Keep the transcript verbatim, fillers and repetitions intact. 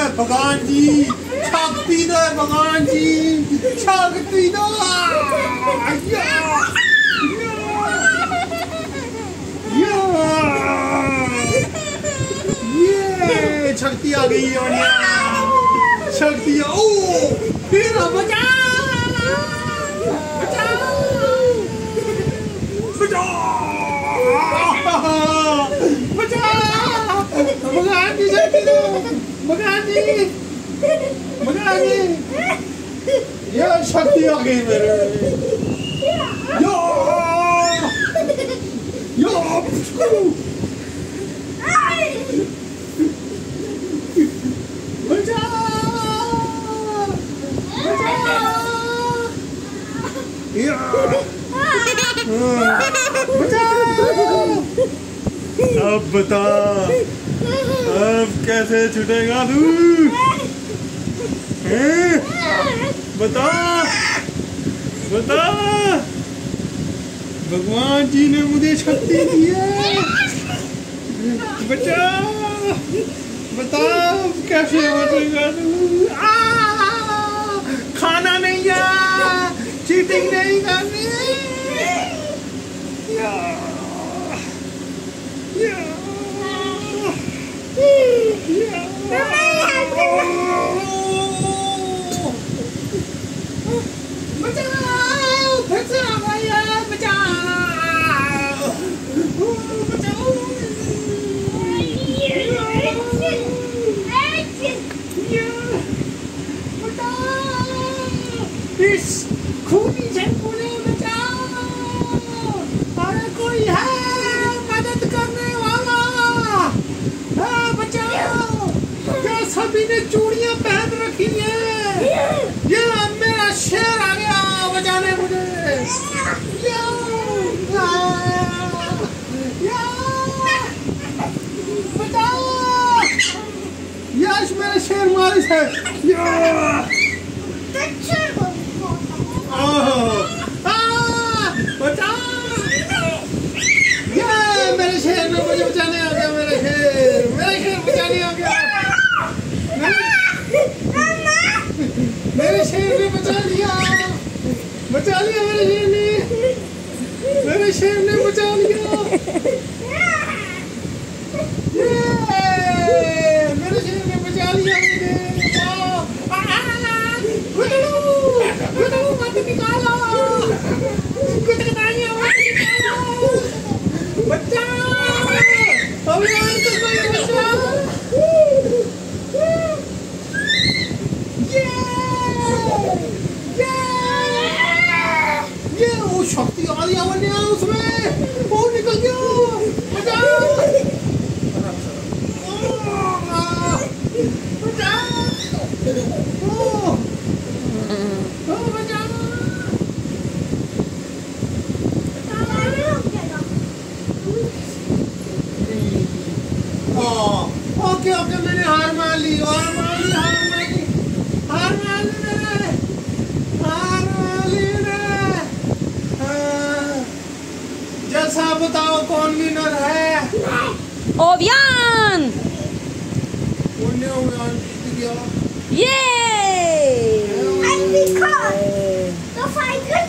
भगवान जी शक्ति दो, भगवान जी शक्ति दो। ये शक्ति आ गई है, शक्ति। ओ फिर बचाओ बचाओ बचाओ, भगवान जी शक्ति दो, भगवान जी भगवान जी। ये शक्ति आ गई मेरे। यो यो अब बता, अब कैसे छूटेगा तू? बता बता, भगवान जी ने मुझे शक्ति दी है। बचा, बता कैसे बचेगा तू? खाना नहीं है, चीटिंग नहीं करनी। या, या, या। बचाओ, फिर से आ गई है, बचाओ बचाओ। इस खूनी शंकु ने बचाओ। अरे कोई है मदद करने वाला? हाँ बचाओ। क्या सभी ने चूड़ियां पहन रखी है? ये मेरा शेर आ गया बचाने मुझे। या, या, या, बचाओ। यश मेरा शेर मारिश है। या, मेरे शेर ने मुझे बचाने आ गया। मेरा शेर मेरा शेर बचाने आ गया। मेरे शेर ने बचा लिया, बचा लिया मेरे शेर ने, मेरे शेर ने बचा लिया। मेरे शेर ने बचा लिया मुझे। मत निकालो, कुछ बताइए, मत निकालो। बचाओ, अभियान को कोई बचाओ। ये ये ये वो शक्ति आ गई है उसमें, वो निकल गया। बचाओ ओके ओके, मैंने हार मान ली, हार मान ली, हार मान ली, हार मान ली मैंने, हार मान ली मैंने। जैसा बताओ कौन विनर है? ओवियन। कौन ओवियन जीत गया? ये। तो फाइट